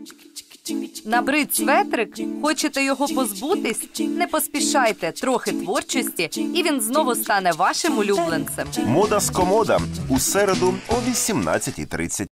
Набрид светрик? Хочете його позбутись? Не поспішайте, трохи творчості, і він знову стане вашим улюбленцем. Мода з комода у середу о 18:30.